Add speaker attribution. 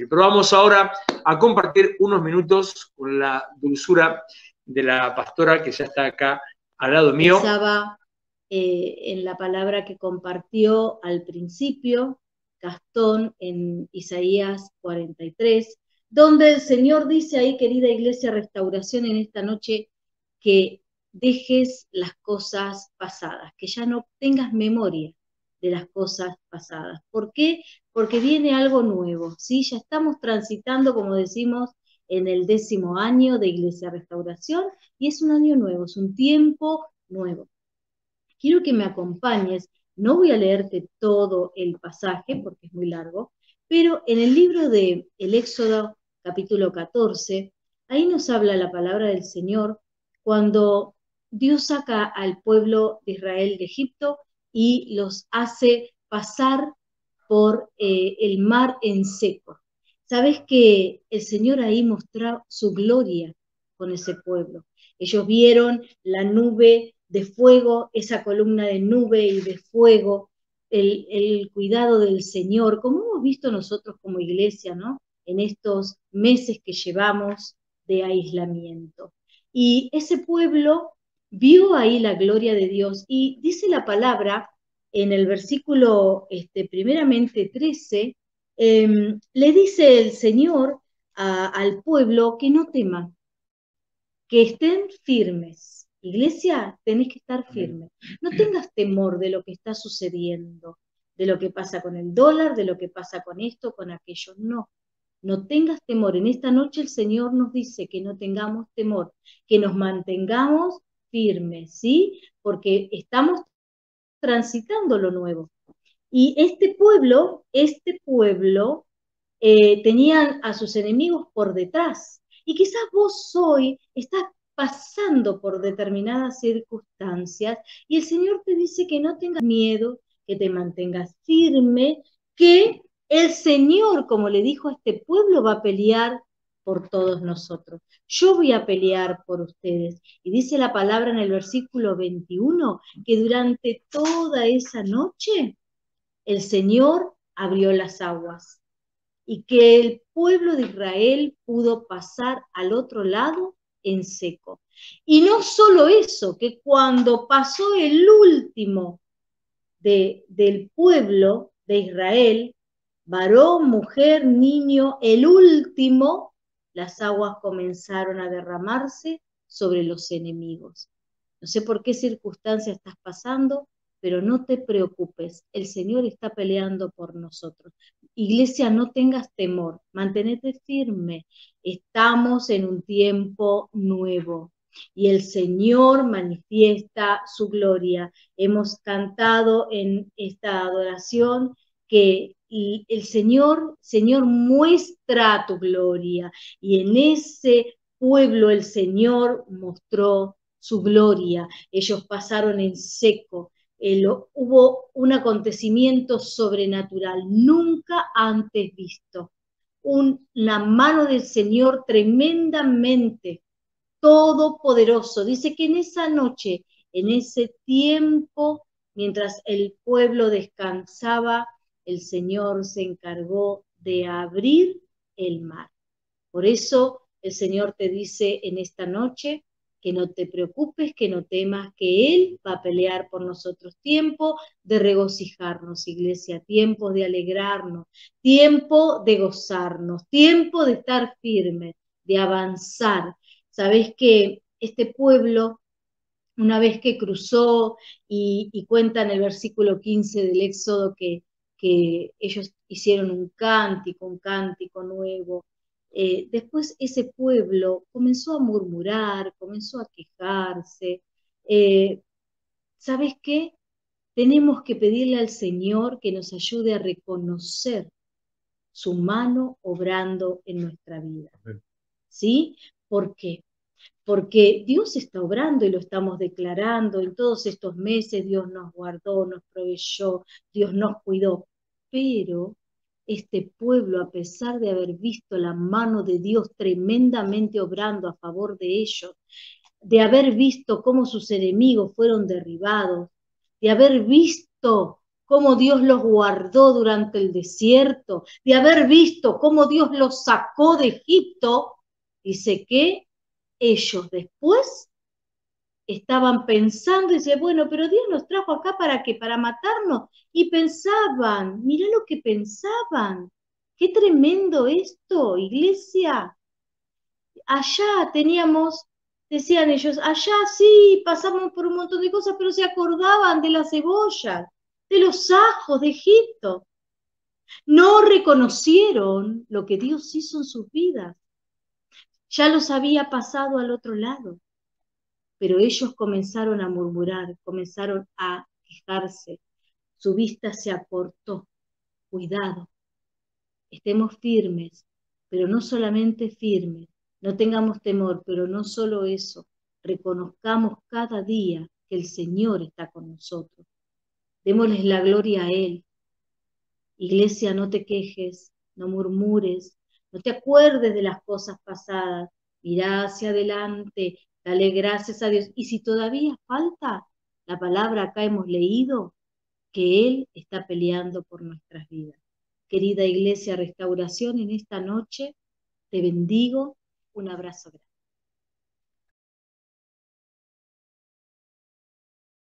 Speaker 1: Pero vamos ahora a compartir unos minutos con la dulzura de la pastora que ya está acá al lado mío.
Speaker 2: Pensaba en la palabra que compartió al principio Gastón en Isaías 43, donde el Señor dice ahí, querida Iglesia Restauración, en esta noche, que dejes las cosas pasadas, que ya no tengas memoria de las cosas pasadas. ¿Por qué? Porque viene algo nuevo, ¿sí? Ya estamos transitando, como decimos, en el 10º año de Iglesia Restauración, y es un año nuevo, es un tiempo nuevo. Quiero que me acompañes, no voy a leerte todo el pasaje porque es muy largo, pero en el libro de el Éxodo capítulo 14, ahí nos habla la palabra del Señor cuando Dios saca al pueblo de Israel de Egipto y los hace pasar por el mar en seco. Sabes que el Señor ahí mostró su gloria con ese pueblo. Ellos vieron la nube de fuego, esa columna de nube y de fuego, el cuidado del Señor, como hemos visto nosotros como iglesia, ¿no? En estos meses que llevamos de aislamiento. Y ese pueblo vio ahí la gloria de Dios y dice la palabra en el versículo primeramente 13, le dice el Señor al pueblo que no teman, que estén firmes. Iglesia, tenés que estar firme. No tengas temor de lo que está sucediendo, de lo que pasa con el dólar, de lo que pasa con esto, con aquello. No, no tengas temor. En esta noche el Señor nos dice que no tengamos temor, que nos mantengamos firmes, ¿sí? Porque estamos transitando lo nuevo. Y este pueblo tenían a sus enemigos por detrás. Y quizás vos hoy estás pasando por determinadas circunstancias y el Señor te dice que no tengas miedo, que te mantengas firme, que el Señor, como le dijo a este pueblo, va a pelear por todos nosotros. Yo voy a pelear por ustedes. Y dice la palabra en el versículo 21 que durante toda esa noche el Señor abrió las aguas y que el pueblo de Israel pudo pasar al otro lado en seco. Y no solo eso, que cuando pasó el último del pueblo de Israel, varón, mujer, niño, el último, las aguas comenzaron a derramarse sobre los enemigos. No sé por qué circunstancia estás pasando, pero no te preocupes, el Señor está peleando por nosotros. Iglesia, no tengas temor, mantenete firme, estamos en un tiempo nuevo y el Señor manifiesta su gloria. Hemos cantado en esta adoración que el Señor muestra tu gloria y en ese pueblo el Señor mostró su gloria. Ellos pasaron en seco. Hubo un acontecimiento sobrenatural nunca antes visto. Una mano del Señor tremendamente todopoderoso. Dice que en esa noche, en ese tiempo, mientras el pueblo descansaba, el Señor se encargó de abrir el mar. Por eso el Señor te dice en esta noche que no te preocupes, que no temas, que Él va a pelear por nosotros. Tiempo de regocijarnos, iglesia, tiempo de alegrarnos, tiempo de gozarnos, tiempo de estar firmes, de avanzar. Sabés que este pueblo, una vez que cruzó, y cuenta en el versículo 15 del Éxodo que ellos hicieron un cántico nuevo. Después ese pueblo comenzó a murmurar, comenzó a quejarse. ¿Sabes qué? Tenemos que pedirle al Señor que nos ayude a reconocer su mano obrando en nuestra vida. ¿Sí? ¿Por qué? Porque Dios está obrando y lo estamos declarando. En todos estos meses Dios nos guardó, nos proveyó, Dios nos cuidó. Pero este pueblo, a pesar de haber visto la mano de Dios tremendamente obrando a favor de ellos, de haber visto cómo sus enemigos fueron derribados, de haber visto cómo Dios los guardó durante el desierto, de haber visto cómo Dios los sacó de Egipto, dice que ellos después estaban pensando y decían, bueno, pero Dios nos trajo acá ¿para qué? Para matarnos. Y pensaban, mirá lo que pensaban, qué tremendo esto, iglesia. Allá teníamos, decían ellos, allá sí, pasamos por un montón de cosas, pero se acordaban de las cebollas, de los ajos de Egipto. No reconocieron lo que Dios hizo en sus vidas. Ya los había pasado al otro lado. Pero ellos comenzaron a murmurar, comenzaron a quejarse, su vista se acortó. Cuidado, estemos firmes, pero no solamente firmes, no tengamos temor, pero no solo eso, reconozcamos cada día que el Señor está con nosotros. Démosles la gloria a Él. Iglesia, no te quejes, no murmures, no te acuerdes de las cosas pasadas, mirá hacia adelante, dale gracias a Dios. Y si todavía falta, la palabra acá hemos leído que Él está peleando por nuestras vidas. Querida Iglesia Restauración, en esta noche te bendigo, un abrazo grande.